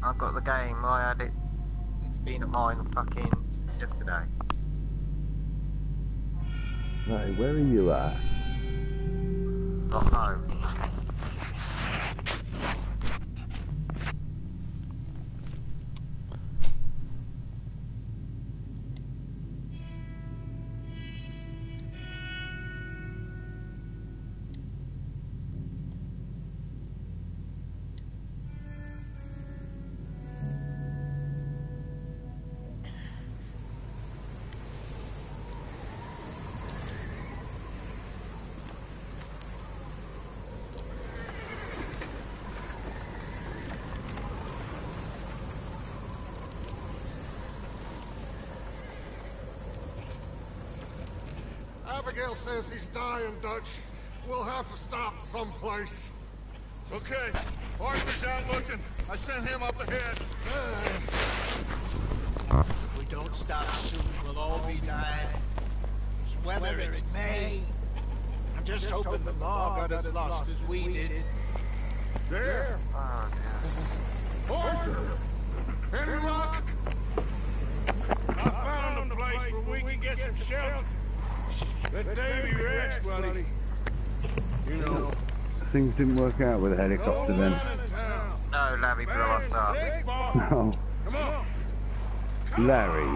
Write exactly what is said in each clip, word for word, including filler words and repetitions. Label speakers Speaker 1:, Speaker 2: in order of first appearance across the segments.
Speaker 1: I've got the game. I had it. It's been at mine fucking since yesterday.
Speaker 2: Right, where are you at?
Speaker 1: Not home.
Speaker 3: Abigail says he's dying, Dutch. We'll have to stop someplace.
Speaker 4: Okay. Arthur's out looking. I sent him up ahead.
Speaker 5: If we don't stop soon, we'll all be dying. It's weather, it's May. I'm just hoping the law got as lost as we did.
Speaker 3: There!
Speaker 1: Oh, dear.
Speaker 3: Arthur! Any luck?
Speaker 4: I found a place where we can get some shelter. Let Davy rest, buddy. You know.
Speaker 2: Things didn't work out with the helicopter then.
Speaker 1: No, Larry blew us up.
Speaker 2: No.
Speaker 4: Come on.
Speaker 2: Larry.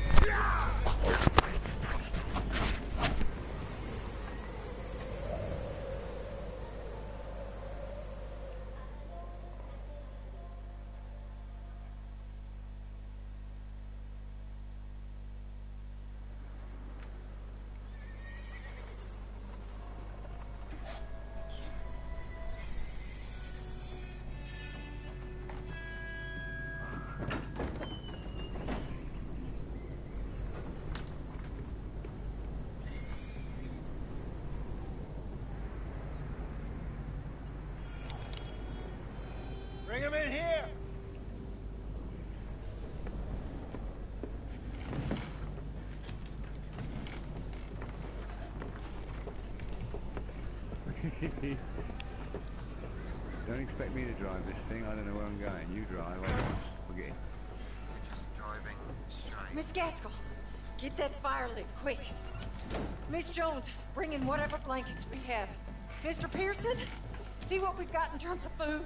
Speaker 5: Bring him in here!
Speaker 2: Don't expect me to drive this thing. I don't know where I'm going. You drive. I won't forget.
Speaker 1: We're just driving straight.
Speaker 6: Miss Gaskell, get that fire lit, quick. Miss Jones, bring in whatever blankets we have. Mister Pearson, see what we've got in terms of food.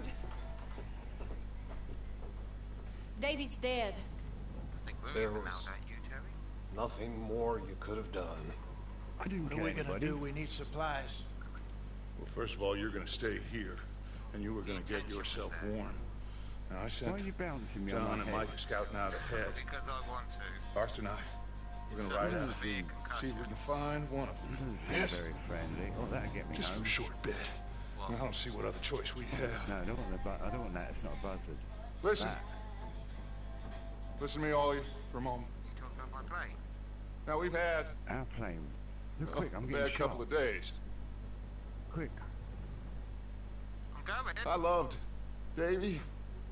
Speaker 7: Davy's dead.
Speaker 1: I think we're
Speaker 3: There
Speaker 1: even
Speaker 3: was-
Speaker 1: out, don't you, Terry?
Speaker 3: Nothing more you could have done.
Speaker 2: I didn't
Speaker 5: What are
Speaker 2: kill
Speaker 5: we gonna
Speaker 2: anybody.
Speaker 5: do? We need supplies.
Speaker 4: Well, first of all, you're gonna stay here, and you were gonna get yourself warm. Now, I
Speaker 2: Why
Speaker 4: sent
Speaker 2: are you bouncing me on
Speaker 4: John
Speaker 2: my
Speaker 4: and
Speaker 2: head?
Speaker 4: Mike scouting out ahead.
Speaker 1: Because I want to.
Speaker 4: Arthur and I, we're gonna
Speaker 1: So
Speaker 4: ride
Speaker 1: this
Speaker 4: out,
Speaker 1: will be a
Speaker 4: see if
Speaker 1: concussion.
Speaker 4: we can find one of
Speaker 2: It
Speaker 4: them.
Speaker 2: doesn't seem
Speaker 4: Yes,
Speaker 2: very friendly. Oh, that'll get me
Speaker 4: just for
Speaker 2: home.
Speaker 4: a short bit. I don't see what other choice we have.
Speaker 2: No, I don't want the bu- I don't want that. It's not a buzzard.
Speaker 4: Listen,
Speaker 2: That.
Speaker 4: listen to me, all you, for a moment.
Speaker 1: You talking about my plane?
Speaker 4: Now, we've had
Speaker 2: Our plane. Look
Speaker 4: uh,
Speaker 2: quick, I'm
Speaker 4: a
Speaker 2: getting
Speaker 4: bad
Speaker 2: shot.
Speaker 4: couple of days.
Speaker 2: Quick.
Speaker 1: I'm going.
Speaker 4: I loved Davy,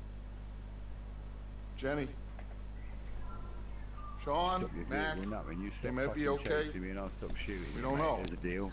Speaker 4: Jenny, Sean,
Speaker 2: Stop your
Speaker 4: Mac.
Speaker 2: googling up and you
Speaker 4: They
Speaker 2: stop
Speaker 4: may be
Speaker 2: fucking
Speaker 4: okay.
Speaker 2: chasing me and I'll stop shooting
Speaker 4: We
Speaker 2: you,
Speaker 4: don't
Speaker 2: mate.
Speaker 4: know.
Speaker 2: There's a deal.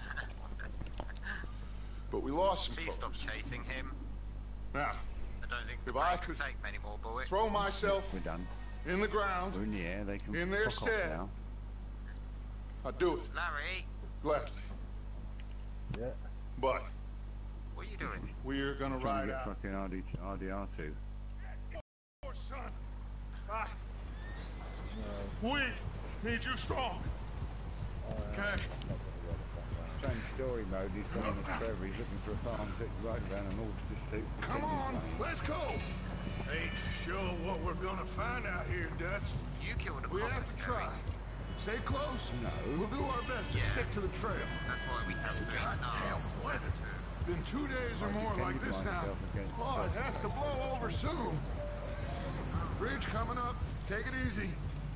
Speaker 4: But we lost some
Speaker 1: Please stop
Speaker 4: folks.
Speaker 1: chasing him.
Speaker 4: Now,
Speaker 1: I don't think the
Speaker 4: If
Speaker 1: plane
Speaker 4: I
Speaker 1: can
Speaker 4: could
Speaker 1: take many more bullets.
Speaker 4: throw myself
Speaker 2: We're done.
Speaker 4: in the ground,
Speaker 2: We're in the air. They can
Speaker 4: In their
Speaker 2: fuck off
Speaker 4: stead.
Speaker 2: now.
Speaker 4: I'd do it,
Speaker 1: Larry,
Speaker 4: gladly.
Speaker 2: Yeah.
Speaker 4: But
Speaker 1: what are you doing?
Speaker 4: we're gonna
Speaker 2: Trying to
Speaker 4: ride
Speaker 2: get
Speaker 4: out.
Speaker 2: fucking R D, R D R two.
Speaker 4: Your son. I... We need you strong. Okay.
Speaker 2: Same story mode. He's gone on his forever. He's looking for a farm to right around an order to suit.
Speaker 4: Come on, let's go.
Speaker 5: Ain't sure what we're gonna find out here, Dutch.
Speaker 1: You killed a
Speaker 3: We
Speaker 1: cop,
Speaker 3: have to
Speaker 1: Terry.
Speaker 3: try. Stay close.
Speaker 2: No.
Speaker 3: We'll do our best to
Speaker 1: Yes.
Speaker 3: stick to the trail.
Speaker 1: That's why we have three
Speaker 3: Goddamn
Speaker 1: stars
Speaker 3: weather.
Speaker 1: instead of two.
Speaker 3: Been two days or
Speaker 2: I
Speaker 3: more like
Speaker 2: defended
Speaker 3: this now.
Speaker 2: myself against
Speaker 3: Oh, it
Speaker 2: the
Speaker 3: has to blow over soon. Bridge coming up. Take it easy.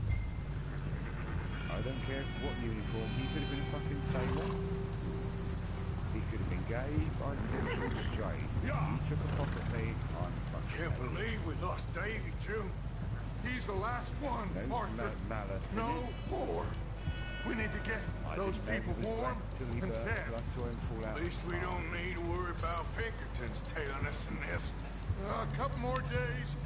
Speaker 2: I don't care what uniform. He could have been a fucking sailor. He could have been gay, bisexual, straight.
Speaker 3: Yeah.
Speaker 2: He took a pop at me. I'm fucking.
Speaker 5: Can't believe we lost Davy, too.
Speaker 3: He's the last one,
Speaker 2: No,
Speaker 3: Arthur.
Speaker 2: no malice in
Speaker 3: No
Speaker 2: it.
Speaker 3: more. We need to get
Speaker 2: I
Speaker 3: those
Speaker 2: didn't know
Speaker 3: people
Speaker 2: he was
Speaker 3: warm
Speaker 2: black till he
Speaker 3: and
Speaker 2: burst,
Speaker 3: fed.
Speaker 2: till I saw him fall out.
Speaker 5: At least we don't need to worry about Pinkertons tailing us in this.
Speaker 3: Uh, a couple more days.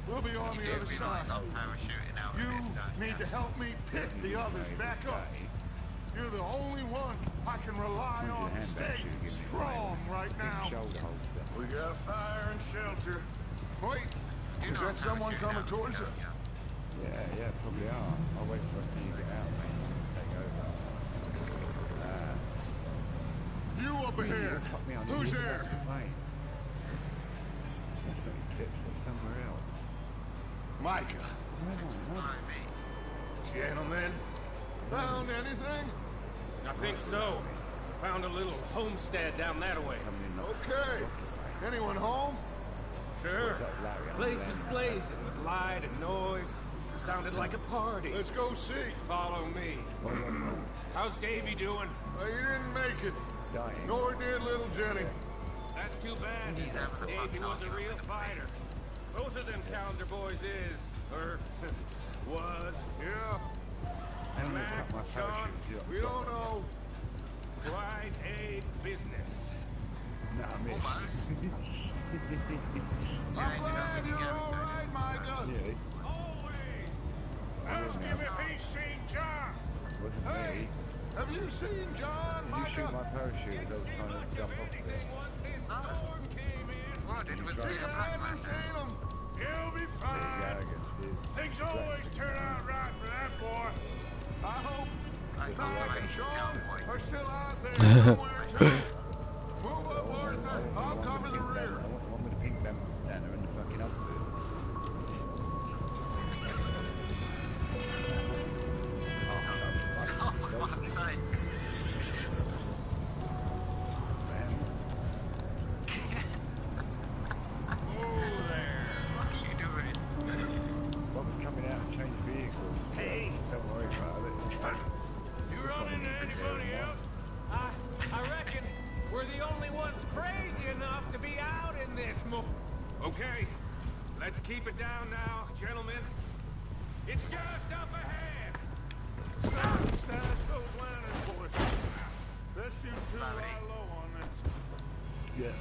Speaker 3: We'll be on
Speaker 1: You
Speaker 3: the
Speaker 1: do
Speaker 3: other
Speaker 1: realise
Speaker 3: side.
Speaker 1: I'm parachuting out of
Speaker 3: You
Speaker 1: this, don't
Speaker 3: need to
Speaker 1: you?
Speaker 3: help me pick the others back up. You're the only one I can rely on to stay strong right now.
Speaker 2: Shoulder holster.
Speaker 4: We got fire and shelter.
Speaker 3: Wait,
Speaker 1: You
Speaker 3: is
Speaker 1: know
Speaker 3: that
Speaker 1: I'm
Speaker 3: someone
Speaker 1: parachuting
Speaker 3: coming
Speaker 1: out,
Speaker 3: towards
Speaker 1: don't
Speaker 3: us?
Speaker 1: you?
Speaker 2: Yeah, yeah, probably are. I'll wait for us till you get out, mate. Take over. Uh,
Speaker 3: You up ahead.
Speaker 2: fuck me on the
Speaker 3: Who's
Speaker 2: other
Speaker 3: there?
Speaker 2: side of the plane. That's not Eclipse, that's somewhere else.
Speaker 3: Micah.
Speaker 1: Follow me.
Speaker 4: Gentlemen,
Speaker 3: Found anything?
Speaker 4: I think so. Found a little homestead down that way.
Speaker 2: Coming in like
Speaker 3: Okay. Anyone home?
Speaker 4: Sure.
Speaker 2: that Larry on
Speaker 4: Place
Speaker 2: the
Speaker 4: is
Speaker 2: land.
Speaker 4: blazing with light and noise. Sounded like a party.
Speaker 3: Let's go see.
Speaker 4: Follow me. How's Davy doing?
Speaker 3: Uh, he didn't make it.
Speaker 2: Dying.
Speaker 3: Nor did little Jenny.
Speaker 4: That's too bad.
Speaker 1: He's having a
Speaker 4: Davy
Speaker 1: fuck
Speaker 4: was a
Speaker 1: time
Speaker 4: real
Speaker 1: with the
Speaker 4: fighter.
Speaker 1: police.
Speaker 4: Both of them Calendar boys is, or was.
Speaker 3: Yeah,
Speaker 2: I only
Speaker 4: Mac,
Speaker 2: cut my
Speaker 4: Sean,
Speaker 2: parachute.
Speaker 3: we don't know.
Speaker 4: Quite a business.
Speaker 2: No, I missed.
Speaker 1: Almost.
Speaker 3: I'm glad you're all right, Micah.
Speaker 2: Yeah,
Speaker 4: Always. Ask him if he's seen John.
Speaker 2: wasn't
Speaker 3: Hey,
Speaker 2: me.
Speaker 3: have you seen John,
Speaker 2: Did you shoot my
Speaker 3: Micah?
Speaker 2: parachute as I was trying to jump off there?
Speaker 4: Once this storm came in.
Speaker 1: What I did was
Speaker 3: See,
Speaker 1: see a
Speaker 3: I
Speaker 1: black man
Speaker 3: haven't seen him.
Speaker 4: He'll be
Speaker 2: Bit
Speaker 4: fine.
Speaker 2: arrogant, dude.
Speaker 4: Things always turn out right for that boy.
Speaker 3: I hope
Speaker 1: like
Speaker 3: Mike
Speaker 1: a
Speaker 3: and
Speaker 1: racist
Speaker 3: Sean
Speaker 1: cowboy.
Speaker 3: are still out there somewhere, too. Move up, Arthur. I'll cover the rear.
Speaker 2: I want the one with the pink bandana and the fucking outfit.
Speaker 1: Oh, for fuck's sake.
Speaker 4: Oh, there.
Speaker 1: What are you doing?
Speaker 2: Bob was coming out and changed vehicles.
Speaker 4: Hey.
Speaker 2: Don't worry about it.
Speaker 4: You run into anybody else? I, I reckon we're the only ones crazy enough to be out in this mo... Okay, let's keep it down now, gentlemen. It's just up ahead.
Speaker 3: Stop, stash those lanterns, boys. Best you two lie low on this.
Speaker 2: Yeah.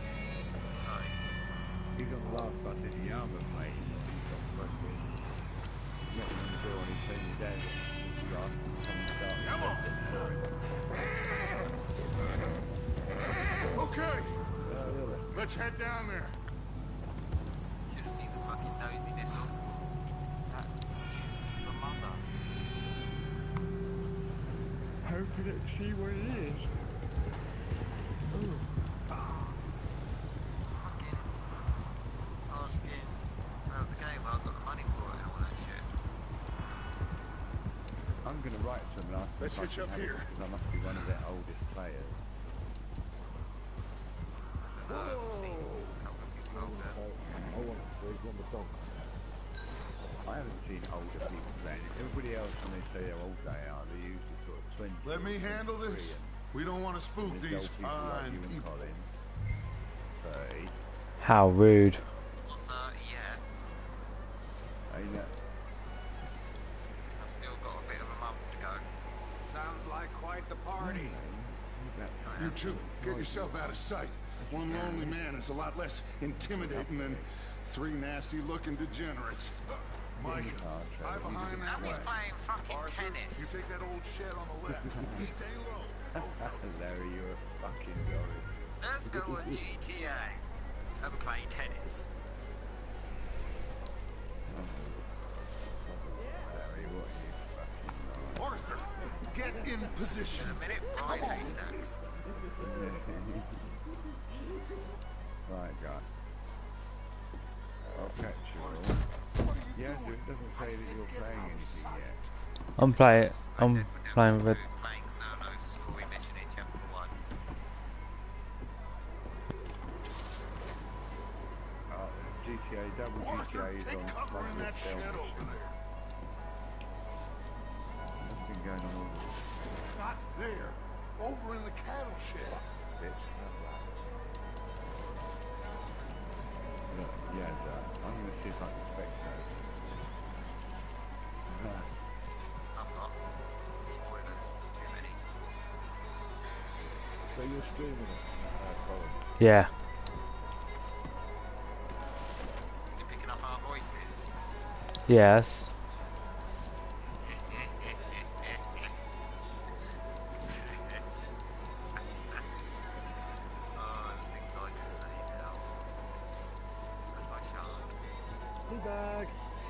Speaker 2: He's on the last bus in the Yarmouth, mate. He's got questions. Met him on the door and he's seen your dad. He asked him to come and start.
Speaker 4: Come on.
Speaker 3: Okay,
Speaker 2: Oh, really?
Speaker 3: let's head down there.
Speaker 1: Should have seen the fucking nosiness on that bitch's mother.
Speaker 2: Hoping to see what it is.
Speaker 1: Fucking asking about the game, I've got the money for it and all that shit.
Speaker 2: I'm going to write to him and ask him
Speaker 3: Let's
Speaker 2: if I
Speaker 3: hitch
Speaker 2: can
Speaker 3: up
Speaker 2: have it,
Speaker 3: here.
Speaker 2: because I must be one of their oldest players.
Speaker 1: I don't know, I've seen a couple of people older.
Speaker 2: I haven't seen older people playing it. Everybody else, when they say how old they are, they usually sort of twenty.
Speaker 3: Let me handle this. We don't want to spook
Speaker 2: There's
Speaker 3: these
Speaker 2: old people like
Speaker 3: fine
Speaker 2: you and
Speaker 3: people.
Speaker 2: Colin. thirty.
Speaker 8: How rude.
Speaker 1: Not thirty yet.
Speaker 2: Ain't it?
Speaker 1: I've still got a bit of a month to go.
Speaker 4: Sounds like quite the party.
Speaker 3: You two, get yourself out of sight. One lonely man is a lot less intimidating than three nasty-looking degenerates. Mike, eye behind that
Speaker 1: He's
Speaker 3: way.
Speaker 1: playing fucking
Speaker 3: Arthur, you
Speaker 1: tennis.
Speaker 3: take that old shed on the left. Stay low.
Speaker 2: Larry, you're a fucking Doris.
Speaker 1: Let's go on G T A and play tennis.
Speaker 2: Larry, what are you fucking on?
Speaker 3: Arthur, get in position.
Speaker 1: In a minute, Brian Haystacks.
Speaker 2: Right, guy. I'll catch you all. Yeah, so it doesn't say that you're playing anything yet.
Speaker 8: I'm playing. I'm
Speaker 1: We're
Speaker 8: playing with.
Speaker 1: playing solo story mission in chapter one.
Speaker 2: Uh, G T A, double G T A
Speaker 3: Arthur,
Speaker 2: is
Speaker 3: take
Speaker 2: on
Speaker 3: cover in that
Speaker 2: Smugglers'
Speaker 3: shed
Speaker 2: Film.
Speaker 3: over there.
Speaker 2: What's been going on all this?
Speaker 3: Not there. Over in the cattle shed.
Speaker 2: Bitch. Look, yeah, so I'm going to see if I can spectate.
Speaker 1: I'm not. Spoilers, too many.
Speaker 2: So you're streaming it? Uh, Colin?
Speaker 8: Yeah.
Speaker 1: Is it picking up our voices?
Speaker 8: Yes.
Speaker 1: Oh, the things I can say now. And I shan't.
Speaker 2: Teabag.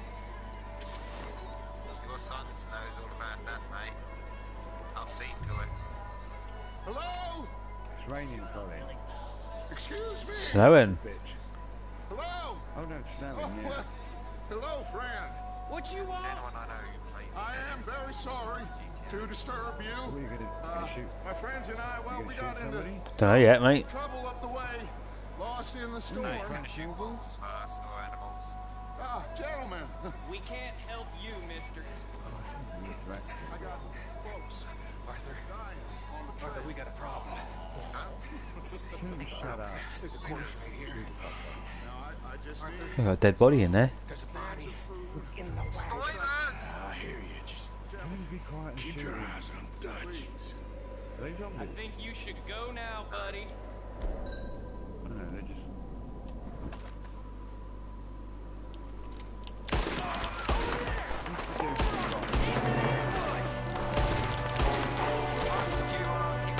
Speaker 1: Your son knows all about that, mate. I've seen to it.
Speaker 3: Hello?
Speaker 2: It's raining, Colin.
Speaker 3: Excuse me?
Speaker 8: Snowing.
Speaker 2: Bitch.
Speaker 3: Hello?
Speaker 2: Oh no, it's snowing,
Speaker 3: Oh,
Speaker 2: yeah.
Speaker 3: well, hello, friend.
Speaker 5: What you
Speaker 1: Is
Speaker 5: want?
Speaker 1: anyone I know who plays
Speaker 3: I am
Speaker 1: tennis?
Speaker 3: very sorry to disturb
Speaker 2: What are
Speaker 3: you.
Speaker 2: you gonna,
Speaker 3: Uh,
Speaker 2: gonna shoot?
Speaker 3: my friends and I, well,
Speaker 2: You
Speaker 3: we
Speaker 2: gonna
Speaker 3: got
Speaker 2: shoot
Speaker 3: into
Speaker 2: somebody?
Speaker 8: Don't know yet, mate.
Speaker 3: trouble up the way. Lost in the storm.
Speaker 1: He's gonna shoot wolves first, or animals.
Speaker 3: Ah, gentlemen.
Speaker 9: We can't help you, mister.
Speaker 2: Right.
Speaker 3: I got folks
Speaker 5: Arthur,
Speaker 3: dying on the
Speaker 5: Arthur,
Speaker 3: trail.
Speaker 5: we got a problem.
Speaker 2: Shut up.
Speaker 5: There's a corpse right here.
Speaker 3: Now, I, I just
Speaker 5: Arthur.
Speaker 3: need
Speaker 8: We got a dead body in there.
Speaker 5: There's a body
Speaker 3: food.
Speaker 5: in the wagon.
Speaker 1: Spoilers!
Speaker 5: I hear you. Just
Speaker 2: Can you be quiet and
Speaker 5: keep
Speaker 2: shoot
Speaker 5: your
Speaker 2: him?
Speaker 5: eyes on Dutch.
Speaker 2: Are they
Speaker 9: I
Speaker 2: zombies?
Speaker 9: think you should go now, buddy.
Speaker 2: No, no, they're just...
Speaker 1: Stu, asking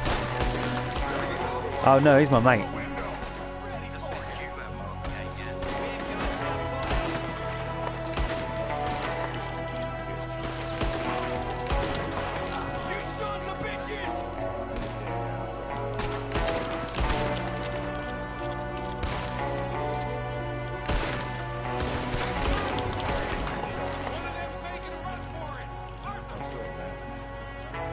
Speaker 8: Oh no, he's my mate.
Speaker 1: he just missed you, um, yeah, yeah.
Speaker 4: You sons of bitches! One of them's making a run for it. Arthur,
Speaker 2: I saw that.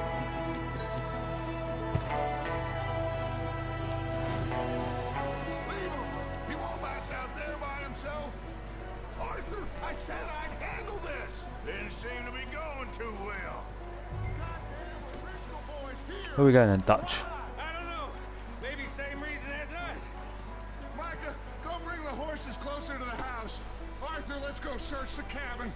Speaker 3: Leave him. He won't last out there by himself. Arthur, I said I'd handle this.
Speaker 4: didn't seem to be going too well.
Speaker 3: Goddamn Bristol boys here.
Speaker 8: Where are we going then, Dutch?
Speaker 4: I don't know. Maybe same reason as us.
Speaker 3: Micah, go bring the horses closer to the house. Arthur, let's go search the cabin.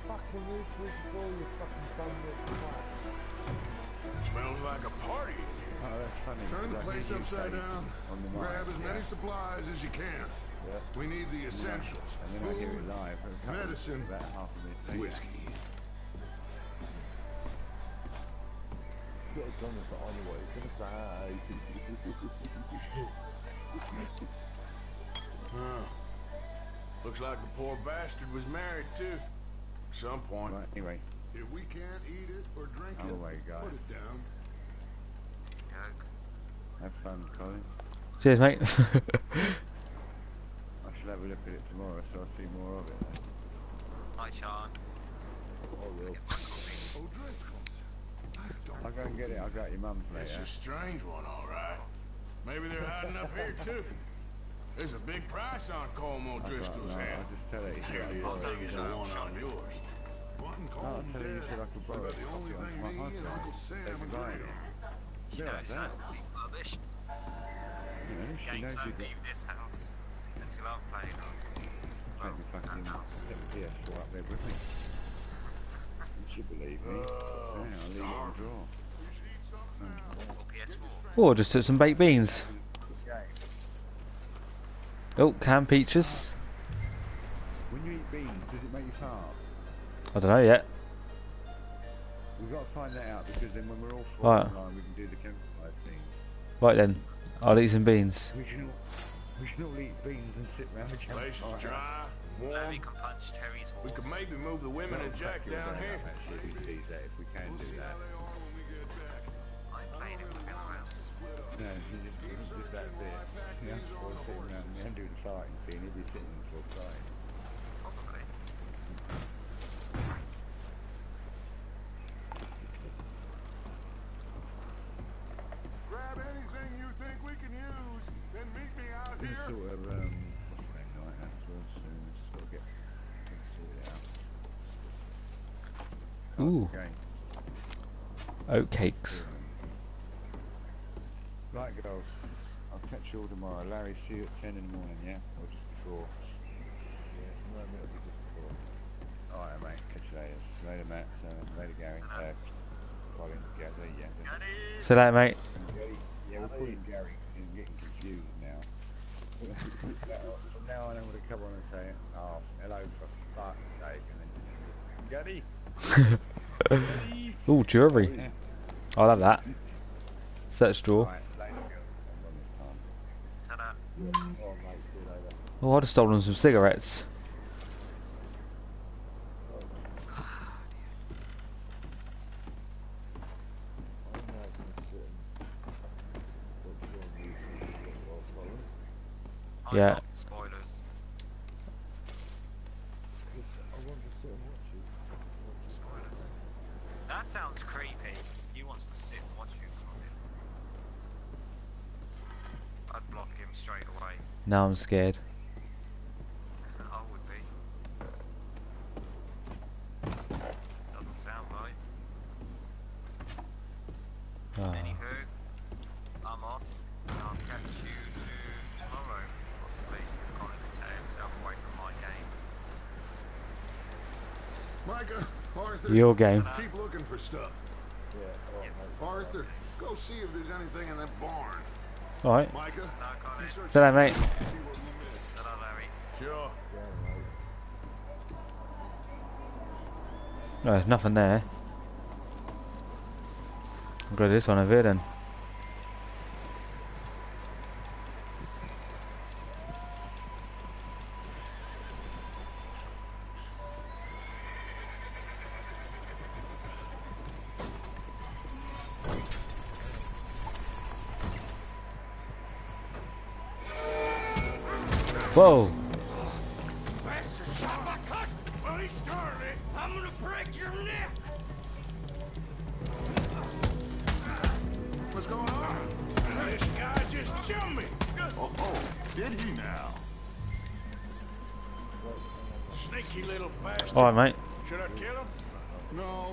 Speaker 4: Smells like a party in here.
Speaker 2: Oh, that's funny.
Speaker 3: Turn the
Speaker 2: because I
Speaker 3: place
Speaker 2: hear you
Speaker 3: upside
Speaker 2: say
Speaker 3: down.
Speaker 2: On the
Speaker 3: Grab
Speaker 2: mic,
Speaker 3: as many
Speaker 2: yeah.
Speaker 3: supplies as you can.
Speaker 2: Yeah.
Speaker 3: We need the essentials.
Speaker 2: And then I hear it
Speaker 3: Food,
Speaker 2: live. for a couple of-
Speaker 3: medicine,
Speaker 2: about half a minute later.
Speaker 3: whiskey.
Speaker 4: Huh. Looks like the poor bastard was married too. At some point.
Speaker 2: Right, anyway.
Speaker 3: If we can't eat it or drink
Speaker 2: Oh,
Speaker 3: it,
Speaker 2: my God.
Speaker 3: put it down.
Speaker 1: Yoke.
Speaker 2: Have fun, Colin.
Speaker 8: Cheers, mate.
Speaker 2: I shall have a look at it tomorrow so I'll see more of it then.
Speaker 1: Hi, Sean.
Speaker 2: I will.
Speaker 3: O'Driscoll's. I don't
Speaker 2: I'll go and get it. I'll go at your mum's
Speaker 4: It's
Speaker 2: later.
Speaker 4: a strange one, all right. Maybe they're hiding up here too. There's a big price on Colm O'Driscoll's
Speaker 2: no,
Speaker 4: head.
Speaker 2: I'll just tell her you
Speaker 4: Nearly
Speaker 2: should
Speaker 4: as
Speaker 2: borrow
Speaker 4: big
Speaker 2: it.
Speaker 4: as the one on yours.
Speaker 3: want
Speaker 2: No,
Speaker 3: call
Speaker 2: I'll
Speaker 3: him
Speaker 2: tell her you
Speaker 3: dead.
Speaker 2: said I could borrow
Speaker 3: But
Speaker 2: it.
Speaker 3: the only
Speaker 2: Copy
Speaker 3: thing
Speaker 2: on
Speaker 3: me
Speaker 2: my
Speaker 3: and
Speaker 2: iPhone.
Speaker 3: Uncle Sam
Speaker 2: Take the
Speaker 3: agree
Speaker 2: line.
Speaker 3: on.
Speaker 1: She
Speaker 2: Yeah,
Speaker 1: knows
Speaker 2: that.
Speaker 1: that will be rubbish.
Speaker 2: You know, she
Speaker 1: Games
Speaker 2: knows
Speaker 1: don't
Speaker 2: you got...
Speaker 1: leave this house until I've played on.
Speaker 2: Take me fucking
Speaker 1: that house.
Speaker 2: set the P S four up there with me. You should believe me.
Speaker 4: Oh,
Speaker 2: Yeah, I'll leave it on the drawer.
Speaker 1: Or P S four.
Speaker 8: Oh, just took some baked beans. Oh, canned peaches.
Speaker 2: When you eat beans, does it make you fart?
Speaker 8: I don't know yet.
Speaker 2: We've got to find that out because then when we're all four
Speaker 8: Right.
Speaker 2: online, we can do the campfire scene.
Speaker 8: Right then, I'll eat some beans.
Speaker 2: We can all, we can all eat beans and sit round the
Speaker 4: Place
Speaker 2: campfire.
Speaker 4: is dry,
Speaker 1: Maybe
Speaker 4: warm.
Speaker 1: we can punch Terry's horse.
Speaker 4: We could maybe move the women and Jack down here.
Speaker 2: Actually, if he sees that, if we can do that.
Speaker 1: I'm playing it with him around.
Speaker 2: No, he just, just that bit. The other boys sitting around and do the fighting scene, he'd be sitting on the floor crying.
Speaker 1: Probably.
Speaker 3: Grab anything you think we can use, then meet me out
Speaker 2: We
Speaker 3: here.
Speaker 2: sort of, um, what's the name like that as well soon, just got to get things sorted out.
Speaker 8: Ooh,
Speaker 2: Okay.
Speaker 8: oat cakes.
Speaker 2: Right, girls. I'll catch you all tomorrow. Larry, see you at ten in the morning, yeah? Or just before? Yeah, no, it'll be just before. Alright, mate. Catch you later. Later, Matt. Uh, later, Gary. Uh, Colin. Gather, yeah.
Speaker 8: See you later, mate.
Speaker 2: Gary. Yeah, we'll call him Gary. I'm getting confused now. From now on, I'm going to come on and say, oh, hello, for fuck's sake. And then Gaddy.
Speaker 8: Ooh, jewellery. I'll have that. Search drawer.
Speaker 2: Right, later, girl. I'm on this time.
Speaker 1: Ta-da.
Speaker 2: Oh, mate, see you later.
Speaker 8: Oh, I'd have stolen some cigarettes.
Speaker 1: I'm
Speaker 8: Yeah.
Speaker 1: not spoilers. Spoilers. That sounds creepy. He wants to sit and watch you come in. I'd block him straight away.
Speaker 8: Now I'm scared.
Speaker 1: I would be. Doesn't sound right.
Speaker 8: Ah.
Speaker 1: Anywho, I'm off. And I'll catch you to tomorrow, possibly, if Connor can tear himself away from my game.
Speaker 3: Micah, Arthur,
Speaker 8: Your game.
Speaker 3: keep looking for stuff.
Speaker 1: Yes.
Speaker 3: Arthur, go see if there's anything in that barn.
Speaker 8: Alright.
Speaker 3: Micah,
Speaker 1: No, Connor.
Speaker 3: you search
Speaker 8: Hello, mate.
Speaker 3: see what we missed.
Speaker 1: Ta-da, Larry.
Speaker 3: Sure.
Speaker 8: No, there's nothing there. I'll go to this one over here then. Whoa!
Speaker 4: Bastard shot my cut! Well, he started it. I'm gonna break your neck!
Speaker 3: What's going on?
Speaker 4: This guy just jumped me!
Speaker 3: Oh, oh, did he now?
Speaker 4: Sneaky little bastard.
Speaker 8: Alright, mate.
Speaker 4: Should I kill him?
Speaker 3: No,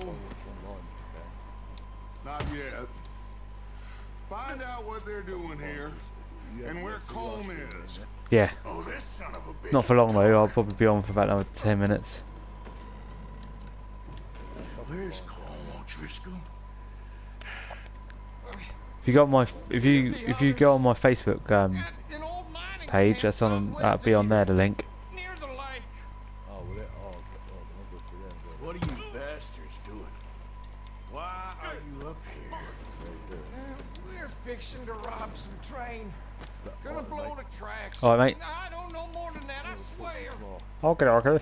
Speaker 3: not yet. Find out what they're doing here and where Colm is.
Speaker 8: Yeah.
Speaker 4: Oh, this son of a bitch.
Speaker 8: Not for long though. I'll probably be on for about another ten minutes.
Speaker 4: Where's Colm O'Driscoll?
Speaker 8: If you go on my, if you if you go on my Facebook um,
Speaker 4: An old mining
Speaker 8: page,
Speaker 4: camp
Speaker 8: that's on.
Speaker 4: some
Speaker 8: That'll
Speaker 4: west
Speaker 8: be
Speaker 4: of
Speaker 8: on there.
Speaker 4: here,
Speaker 8: The link.
Speaker 4: near the lake.
Speaker 2: Oh, well, it, oh, oh, good for them,
Speaker 4: What are you bastards doing? Why are you up here? We're fixing to rob some train. Gonna blow the tracks.
Speaker 8: All right, mate.
Speaker 4: I don't know more than that, I swear.
Speaker 8: Okay, okay.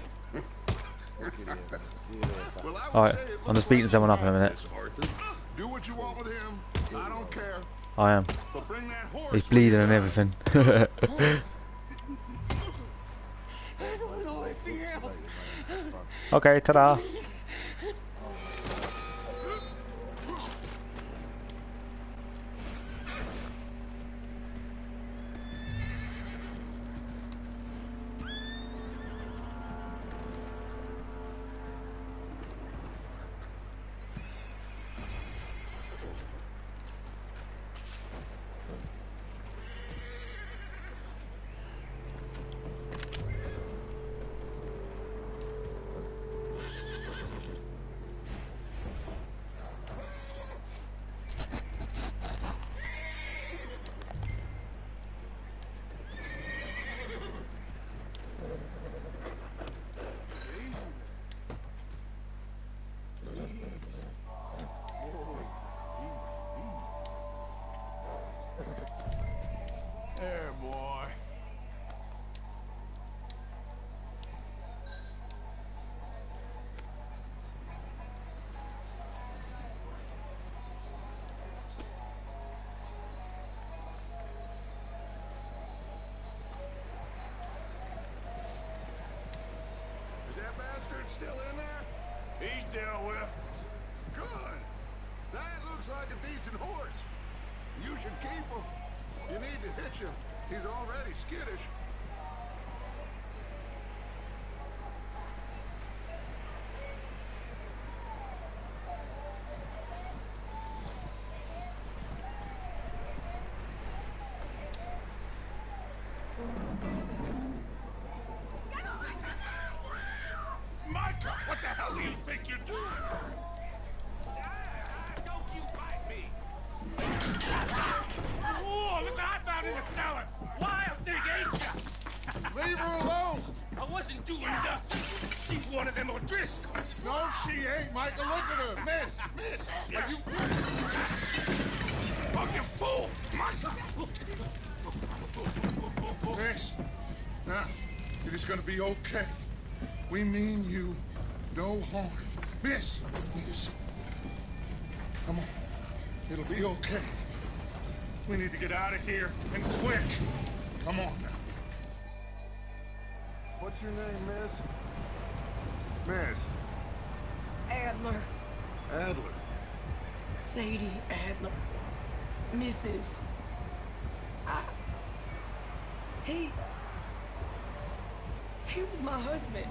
Speaker 3: Well, I would
Speaker 8: Alright,
Speaker 3: say it
Speaker 8: I'm
Speaker 3: looks
Speaker 8: just beating
Speaker 3: like
Speaker 8: someone
Speaker 3: you
Speaker 8: up in a
Speaker 3: got
Speaker 8: minute.
Speaker 3: this, Arthur. Do what you want with him. I don't care.
Speaker 8: I am.
Speaker 3: But bring that horse.
Speaker 8: He's
Speaker 3: with
Speaker 8: bleeding
Speaker 3: you.
Speaker 8: and everything.
Speaker 4: I don't know anything else.
Speaker 8: Okay, ta-da.
Speaker 4: There, boy.
Speaker 3: Is that bastard still in there?
Speaker 4: He's dealt with.
Speaker 3: Good. That looks like a decent horse. You should keep him. You need to hitch him. He's already skittish.
Speaker 4: Micah, what the hell do you think you're doing? Don't you bite me! Whoa, look what I found in the cellar! Wild thing, ain't ya?
Speaker 3: Leave her alone.
Speaker 4: Oh, what's wasn't doing nothing. She's one of them O'Driscolls.
Speaker 3: No, she ain't, Michael. Look at her. Miss, miss. Are you...
Speaker 4: Oh, you fool! Michael!
Speaker 3: Miss, now, it is gonna be okay. We mean you no harm. Miss, miss. Come on. It'll be okay. We need to get out of here, and quick. Come on now. What's your name, miss? Miss.
Speaker 6: Adler.
Speaker 3: Adler.
Speaker 6: Sadie Adler. Missus I... He... He was my husband.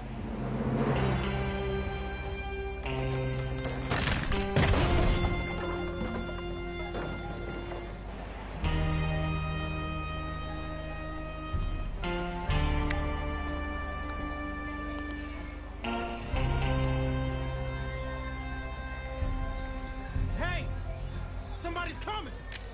Speaker 5: Hey! Somebody's coming!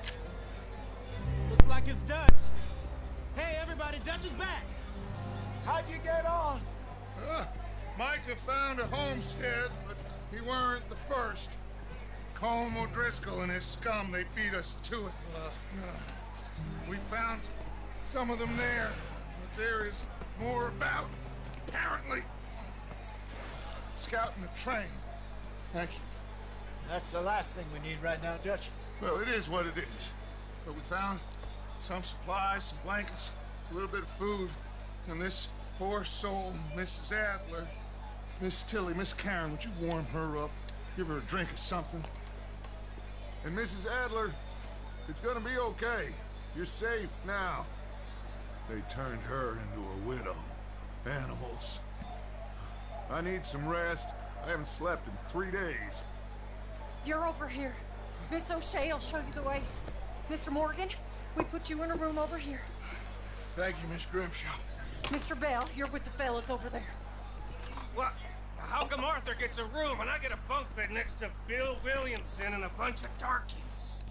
Speaker 5: Looks like it's Dutch. Hey, everybody, Dutch is back! How'd you get on?
Speaker 3: Uh, Micah found a homestead, but he weren't the first. Colm O'Driscoll and his scum, they beat us to it. Uh, uh, we found some of them there, but there is more about, apparently. Scouting the train. Thank you.
Speaker 5: That's the last thing we need right now, Dutch.
Speaker 3: Well, it is what it is. But we found some supplies, some blankets, a little bit of food, and this poor soul, Missus Adler, Miss Tilly, Miss Karen, would you warm her up? Give her a drink or something? And Missus Adler, it's gonna be okay. You're safe now. They turned her into a widow. Animals. I need some rest. I haven't slept in three days.
Speaker 6: You're over here. Miss O'Shea will show you the way. Mister Morgan, we put you in a room over here.
Speaker 3: Thank you, Miss Grimshaw.
Speaker 6: Mister Bell, you're with the fellas over there.
Speaker 4: What? How come Arthur gets a room and I get a bunk bed next to Bill Williamson and a bunch of darkies?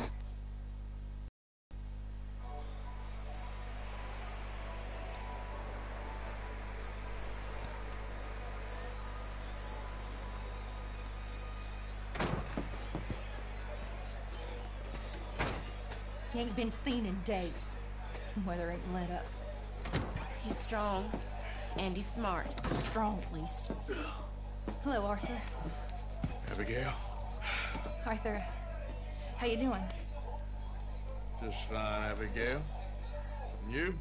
Speaker 7: He ain't been seen in days. Weather ain't let up.
Speaker 10: He's strong, and he's smart.
Speaker 7: Strong, at least. Hello, Arthur.
Speaker 3: Abigail?
Speaker 7: Arthur, how you doing?
Speaker 3: Just fine, Abigail. And you?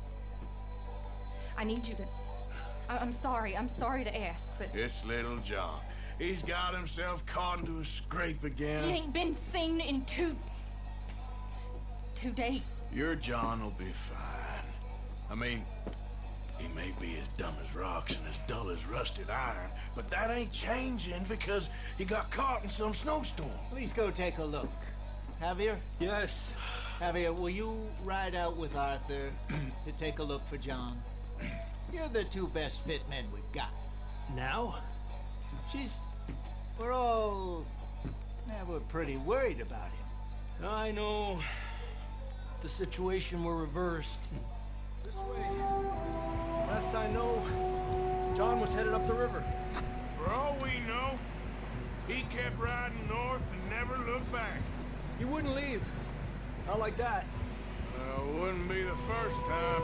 Speaker 7: I need you to... I I'm sorry. I'm sorry to ask, but...
Speaker 3: It's little John. He's got himself caught into a scrape again.
Speaker 7: He ain't been seen in two... two days.
Speaker 11: Your John will be fine. I mean, he may be as dumb as rocks and as dull as rusted iron, but that ain't changing because he got caught in some snowstorm.
Speaker 5: Please go take a look. Javier?
Speaker 11: Yes.
Speaker 5: Javier, will you ride out with Arthur to take a look for John? You're the two best fit men we've got.
Speaker 11: Now?
Speaker 5: She's... We're all... Yeah, we're pretty worried about him.
Speaker 11: I know. The situation were reversed. This way. Last I know, John was headed up the river.
Speaker 4: For all we know, he kept riding north and never looked back.
Speaker 11: He wouldn't leave. Not like that.
Speaker 4: Well, wouldn't be the first time.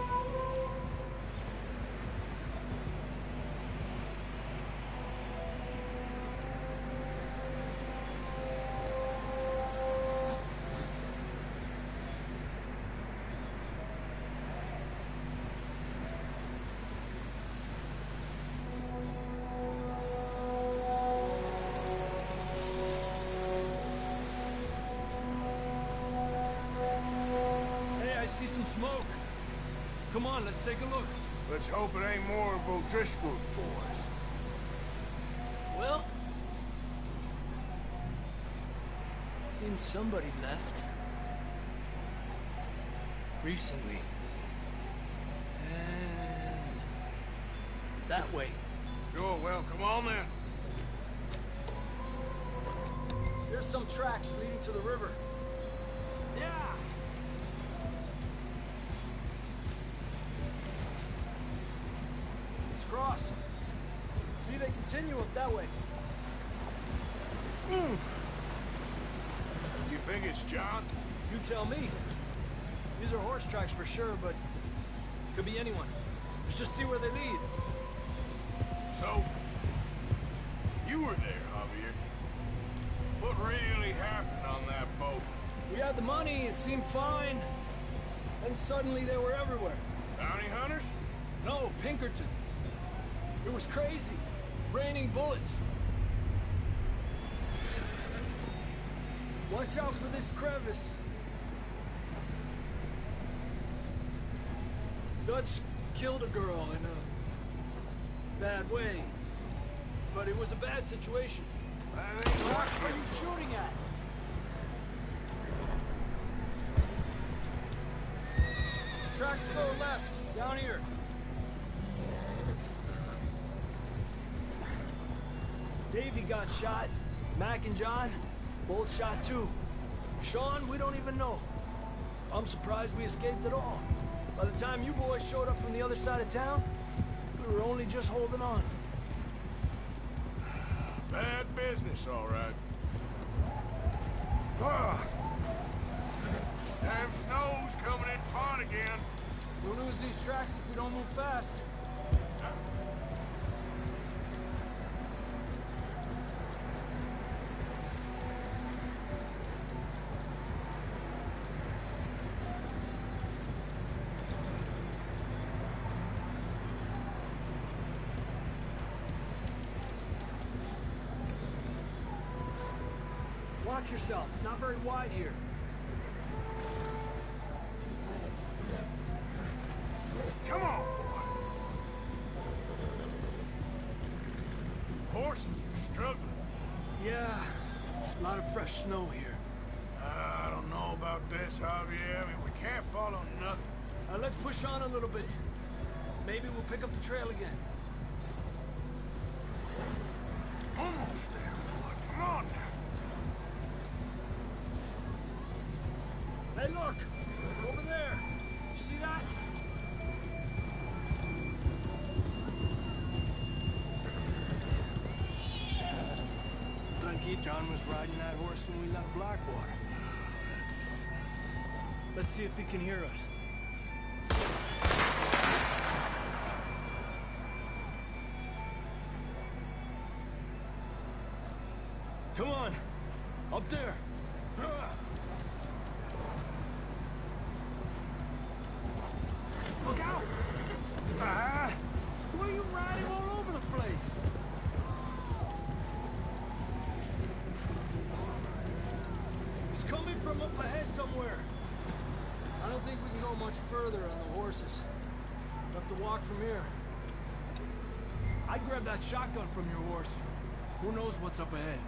Speaker 11: See some smoke. Come on, let's take a look.
Speaker 4: Let's hope it ain't more of O'Driscoll's boys.
Speaker 11: Well, seems somebody left. Recently. And that way.
Speaker 4: Sure, well, come on then.
Speaker 11: There's some tracks leading to the river. Yeah.
Speaker 12: across. See, they continue up that way.
Speaker 11: Mm. You think it's John?
Speaker 12: You tell me. These are horse tracks for sure, but could be anyone. Let's just see where they lead.
Speaker 11: So, you were there, Javier. What really happened on that boat?
Speaker 12: We had the money, it seemed fine. Then suddenly they were everywhere.
Speaker 11: Bounty hunters?
Speaker 12: No, Pinkertons. It was crazy. Raining bullets. Watch out for this crevice. Dutch killed a girl in a bad way. But it was a bad situation. What are you shooting at? Tracks go left, down here. Davey got shot. Mac and John, both shot too. Sean, we don't even know. I'm surprised we escaped at all. By the time you boys showed up from the other side of town, we were only just holding on.
Speaker 11: Bad business, all right.
Speaker 12: Ah.
Speaker 11: Damn snow's coming in hot again.
Speaker 12: We'll lose these tracks if we don't move fast. Watch yourself. It's not very wide here.
Speaker 11: Come on, boy. Horses are struggling.
Speaker 12: Yeah, a lot of fresh snow here.
Speaker 11: Uh, I don't know about this, Javier. I mean, we can't follow nothing.
Speaker 12: Uh, let's push on a little bit. Maybe we'll pick up the trail again.
Speaker 11: Almost there, boy. Come on now.
Speaker 12: Hey, look! Over there! You see that? Tranquil, John was riding that horse when we left Blackwater. Let's see if he can hear us. Come on! Up there! Look out! Ah! Why are you riding all over the place? It's coming from up ahead somewhere. I don't think we can go much further on the horses. We'll have to walk from here. I grabbed that shotgun from your horse. Who knows what's up ahead?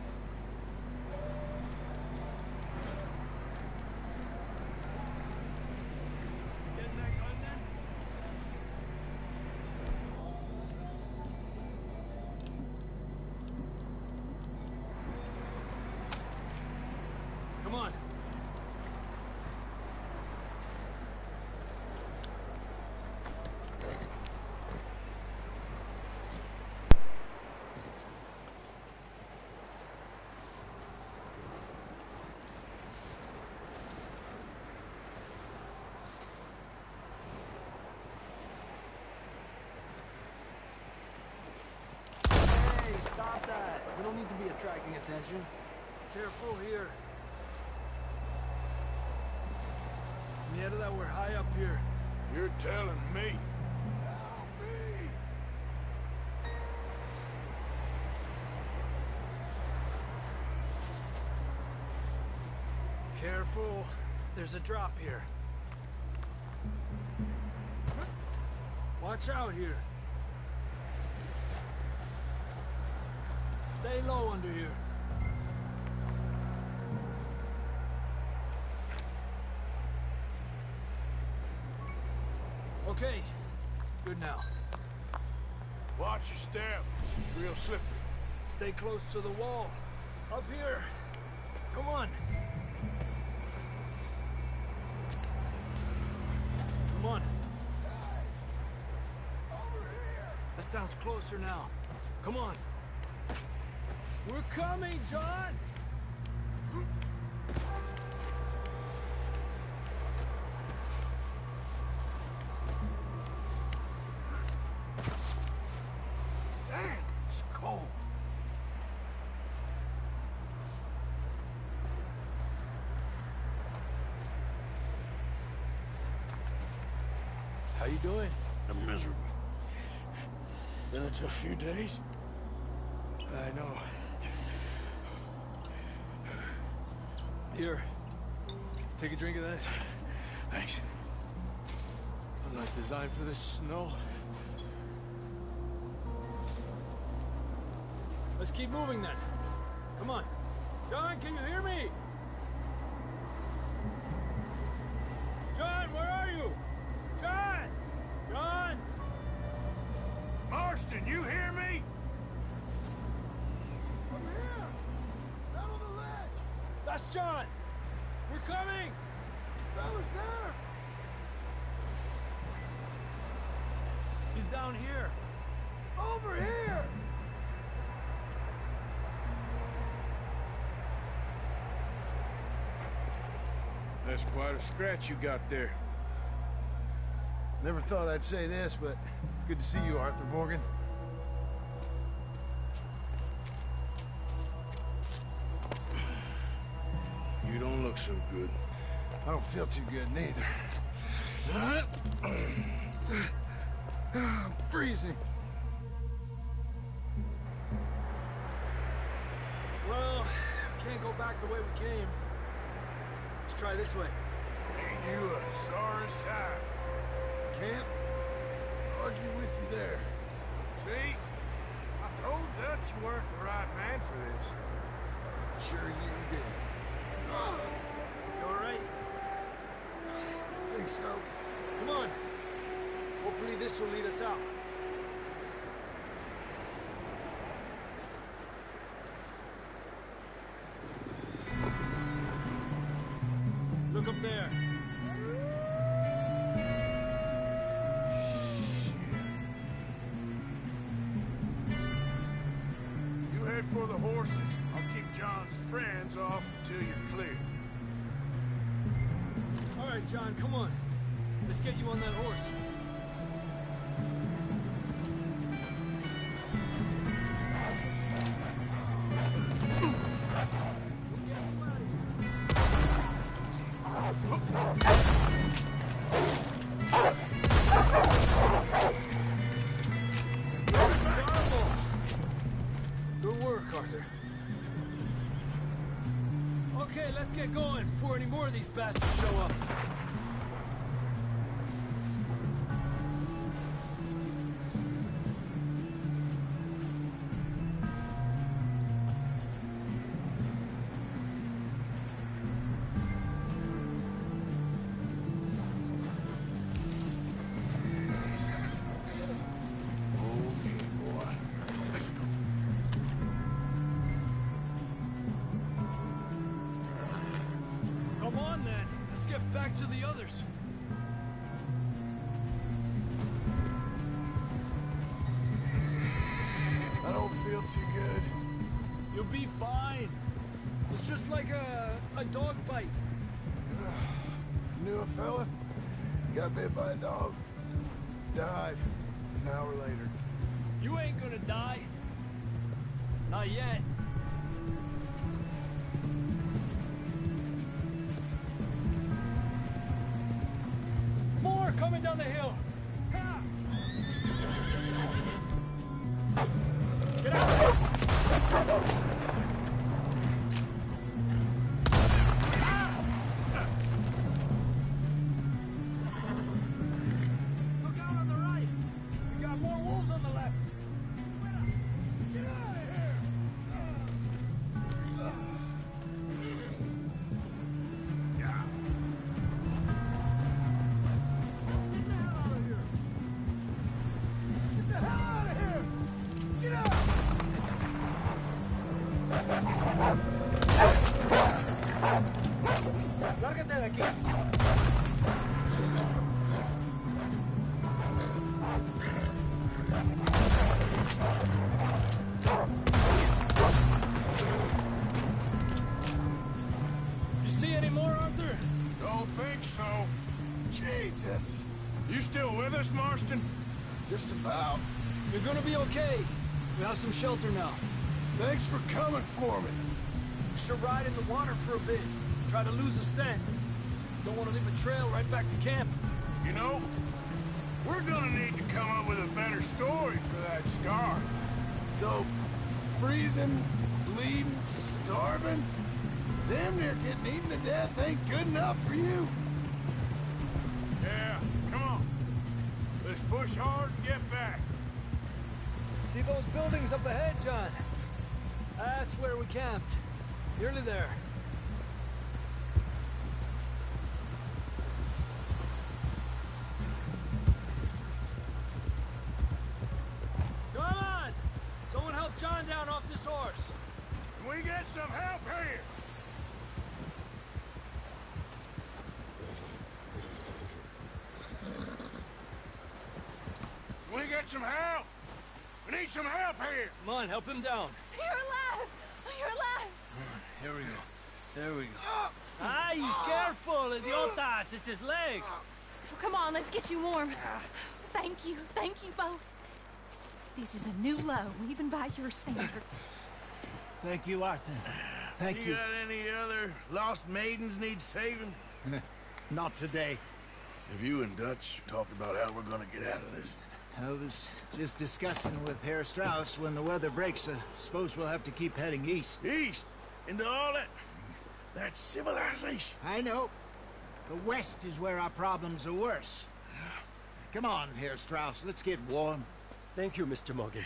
Speaker 12: Come on. Hey, stop that. We don't need to be attracting attention. Careful here. Yeah, that we're high up here.
Speaker 11: You're telling me.
Speaker 12: Careful. There's a drop here. Watch out here. Stay low under here. Okay. Good now.
Speaker 11: Watch your step. It's real slippery.
Speaker 12: Stay close to the wall. Up here. Come on. Come on. That's sounds closer now. Come on. We're coming, John!
Speaker 11: Damn, it's cold.
Speaker 12: How you doing?
Speaker 11: I'm miserable. Been a tough few days.
Speaker 12: I know. Here. Take a drink of that.
Speaker 11: Thanks.
Speaker 12: I'm not designed for this snow. Let's keep moving then. Come on. John, can you hear me? John, where are you? John! John!
Speaker 11: Marston, you hear me?
Speaker 12: Over here! Down on the ledge! That's John! We're coming! Fella's there! He's down here! Over here!
Speaker 11: That's quite a scratch you got there.
Speaker 5: Never thought I'd say this, but good to see you, Arthur Morgan.
Speaker 11: You don't look so good.
Speaker 5: I don't feel too good, neither. I'm freezing.
Speaker 12: Well, can't go back the way we came. Let's try this way.
Speaker 11: Ain't you a sorry sight?
Speaker 5: Can't argue with you there.
Speaker 11: See? I told Dutch you weren't the right man for this.
Speaker 5: Sure you did.
Speaker 12: You alright?
Speaker 5: I think so.
Speaker 12: Come on. Hopefully this will lead us out. Look up there.
Speaker 11: You head for the horses. I'll keep John's friends off until you're clear.
Speaker 12: All right, John, come on. Let's get you on that horse. Good work, Arthur. Okay, let's get going before any more of these bastards show up. Come on, then. Let's get back to the others.
Speaker 11: I don't feel too good.
Speaker 12: You'll be fine. It's just like a, a dog bite.
Speaker 5: Knew a fella? Got bit by a dog. Died. An hour later.
Speaker 12: You ain't gonna die. Not yet. More coming down the hill. Get out! Look out on the right. We got more wolves on the left. Get out of here!
Speaker 5: Lárgate de aquí.
Speaker 11: access. You still with us, Marston?
Speaker 5: Just about.
Speaker 12: You're gonna be okay. We have some shelter now.
Speaker 11: Thanks for coming for me.
Speaker 12: We should ride in the water for a bit. Try to lose a scent. Don't want to leave a trail right back to camp.
Speaker 11: You know, we're gonna need to come up with a better story for that scar. So, freezing, bleeding, starving, damn near getting eaten to death ain't good enough for you. Yeah, come on. Let's push hard and get back.
Speaker 12: See those buildings up ahead, John? That's where we camped. Nearly there. Come on! Someone help John down off this horse.
Speaker 11: Can we get some help here? Can we get some help? We need some help here!
Speaker 12: Come on, help him down.
Speaker 7: You're alive! You're alive!
Speaker 12: Here we go. There we go. Ay, careful, idiotas! It's his leg!
Speaker 7: Come on, let's get you warm. Thank you. Thank you both. This is a new low, even by your standards.
Speaker 5: Thank you, Arthur. Thank you.
Speaker 11: You got any other lost maidens need saving?
Speaker 5: Not today.
Speaker 11: Have you and Dutch talked about how we're gonna get out of this?
Speaker 5: I was just discussing with Herr Strauss when the weather breaks. I suppose we'll have to keep heading east.
Speaker 11: East? Into all that... that civilization?
Speaker 5: I know. The west is where our problems are worse. Come on, Herr Strauss. Let's get warm.
Speaker 12: Thank you, Mister Morgan.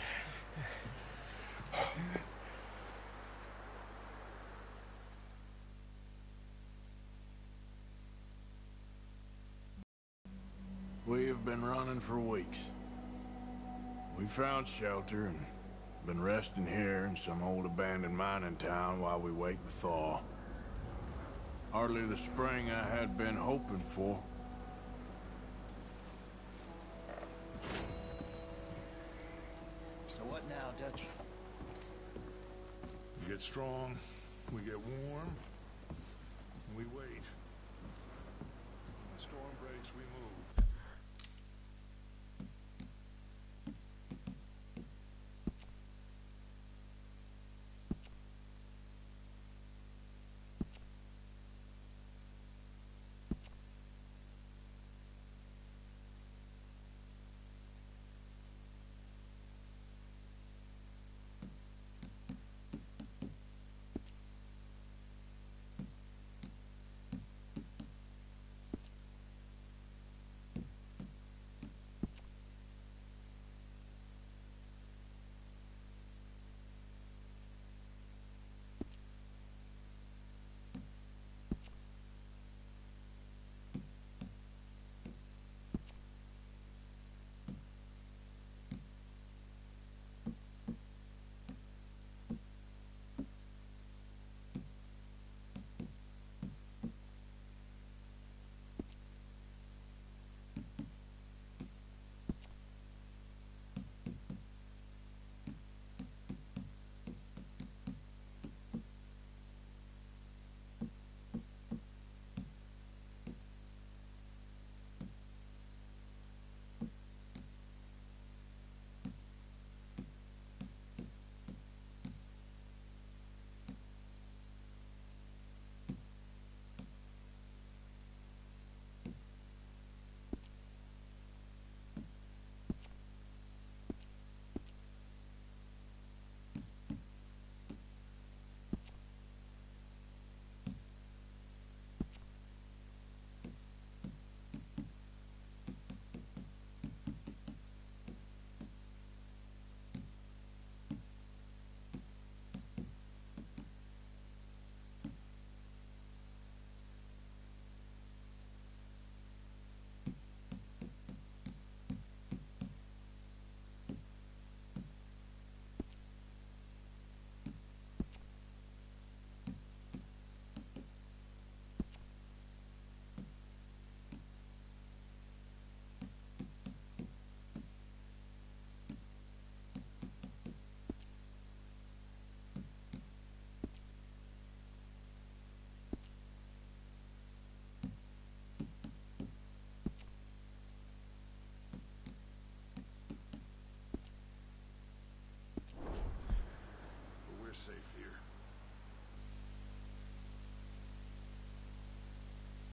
Speaker 11: We have been running for weeks. We found shelter and been resting here in some old abandoned mining town while we wait the thaw. Hardly the spring I had been hoping for.
Speaker 5: So what now, Dutch?
Speaker 3: We get strong, we get warm, and we wait.